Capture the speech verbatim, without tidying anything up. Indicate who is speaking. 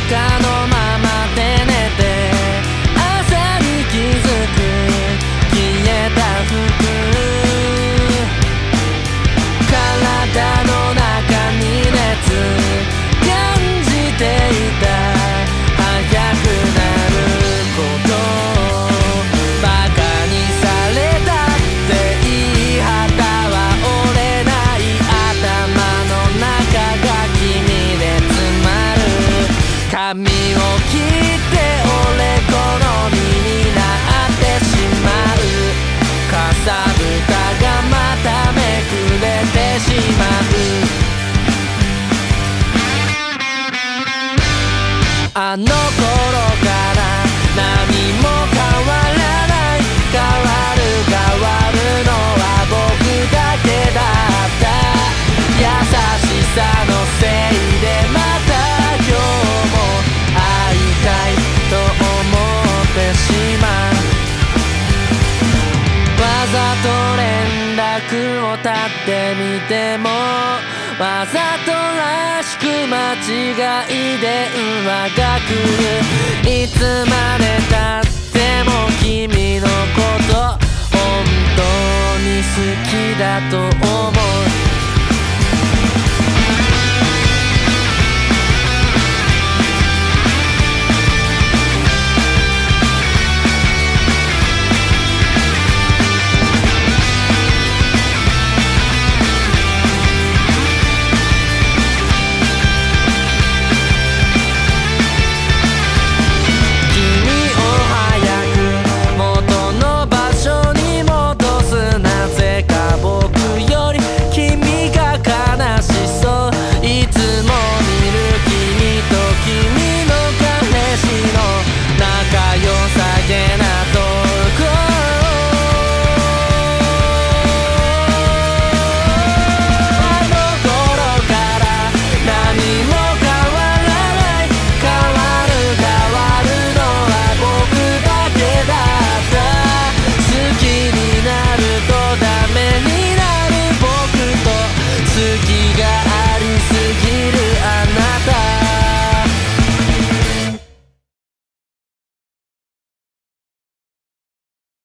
Speaker 1: かのままで寝て朝に気づく消えた服体の中に熱感じていた早くなることバカにされたって言い旗は折れない頭の中が君で詰まる髪を切って俺好みになってしまうかさぶたがまためくれてしまうあの頃から何も変わらない変わる変わるのは僕だけだった優しさのせいでまた今日も会いたいと思ってしまうわざと連絡を絶ってみてもわざとらしく間違いで上が来るいつまでたっても君のこと本当に好きだと思う